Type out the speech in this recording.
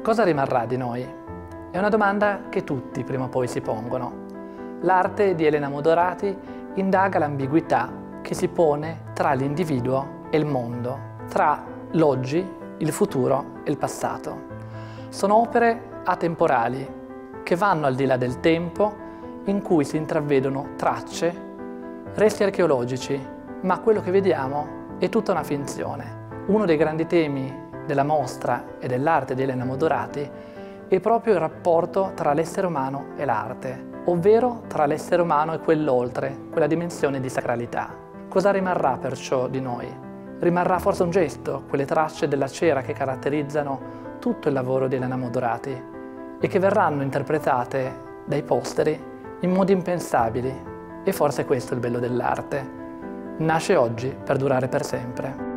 Cosa rimarrà di noi? È una domanda che tutti prima o poi si pongono. L'arte di Elena Modorati indaga l'ambiguità che si pone tra l'individuo e il mondo, tra l'oggi, il futuro e il passato. Sono opere atemporali che vanno al di là del tempo, in cui si intravedono tracce, resti archeologici, ma quello che vediamo è tutta una finzione. Uno dei grandi temi della mostra e dell'arte di Elena Modorati è proprio il rapporto tra l'essere umano e l'arte, ovvero tra l'essere umano e quell'oltre, quella dimensione di sacralità. Cosa rimarrà perciò di noi? Rimarrà forse un gesto, quelle tracce della cera che caratterizzano tutto il lavoro di Elena Modorati e che verranno interpretate dai posteri in modi impensabili. E forse questo è il bello dell'arte. Nasce oggi per durare per sempre.